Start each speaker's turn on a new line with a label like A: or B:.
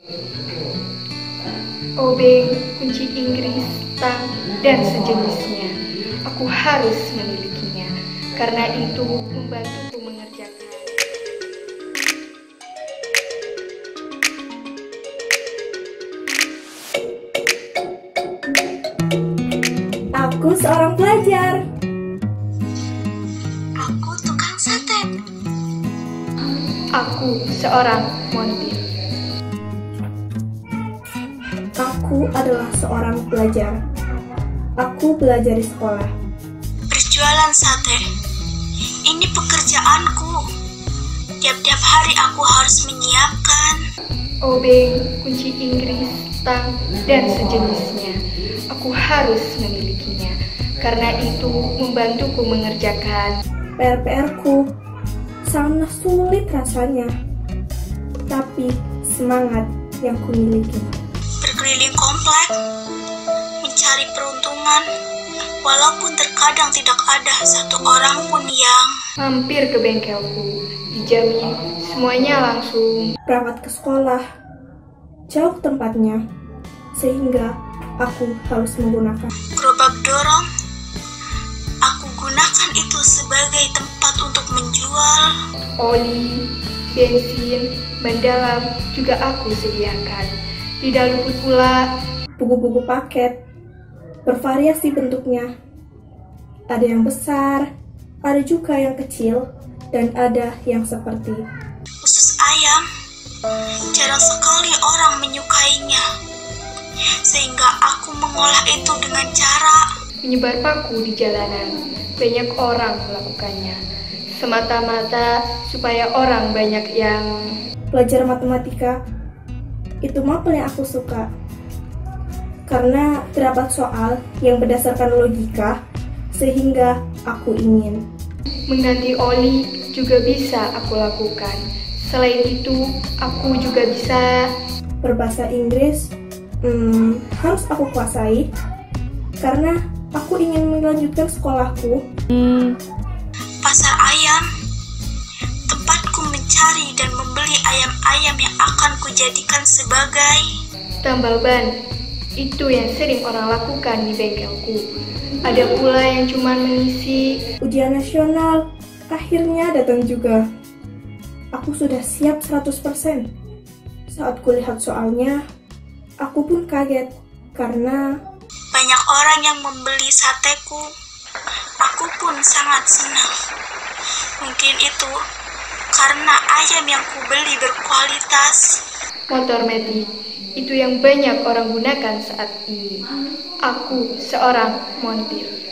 A: Obeng, kunci Inggris, tang, dan sejenisnya. Aku harus memilikinya, karena itu membantuku mengerjakan.
B: Aku seorang pelajar.
C: Aku tukang sate.
A: Aku seorang montir.
B: Aku adalah seorang pelajar. Aku belajar di sekolah.
C: Berjualan sate. Ini pekerjaanku. Tiap-tiap hari aku harus menyiapkan.
A: Obeng, kunci Inggris, tang, dan sejenisnya. Aku harus memilikinya, karena itu membantuku mengerjakan.
B: PR-ku sangat sulit rasanya, tapi semangat yang kumiliki.
C: Berkeliling komplek, mencari peruntungan, walaupun terkadang tidak ada satu orang pun yang
A: Mampir ke bengkelku, dijamin semuanya langsung.
B: Berangkat ke sekolah, jauh tempatnya, sehingga aku harus menggunakan
C: gerobak dorong. Aku gunakan itu sebagai tempat untuk menjual.
A: Oli, bensin, ban dalam juga aku sediakan. Tidak luput pula
B: buku-buku paket, bervariasi bentuknya. Ada yang besar, ada juga yang kecil, dan ada yang seperti
C: Usus ayam, jarang sekali orang menyukainya. Sehingga aku mengolah itu dengan cara
A: menyebar paku di jalanan. Banyak orang melakukannya, semata-mata supaya orang banyak yang
B: belajar matematika. Itu mapel yang aku suka, karena terdapat soal yang berdasarkan logika, sehingga aku ingin.
A: mengganti oli juga bisa aku lakukan. Selain itu, aku juga bisa
B: Berbahasa Inggris harus aku kuasai, karena aku ingin melanjutkan sekolahku.
C: pasar ayam, tempatku mencari dan membeli ayam-ayam yang akan kujadikan sebagai
A: tambal ban. Itu yang sering orang lakukan di bengkelku. Ada pula yang cuma mengisi.
B: Ujian nasional akhirnya datang juga. Aku sudah siap 100%. Saat kulihat soalnya, aku pun kaget karena
C: banyak orang yang membeli sateku. Aku pun sangat senang. Mungkin itu karena ayam yang kubeli berkualitas.
A: Motor metik, itu yang banyak orang gunakan saat ini. Aku seorang montir.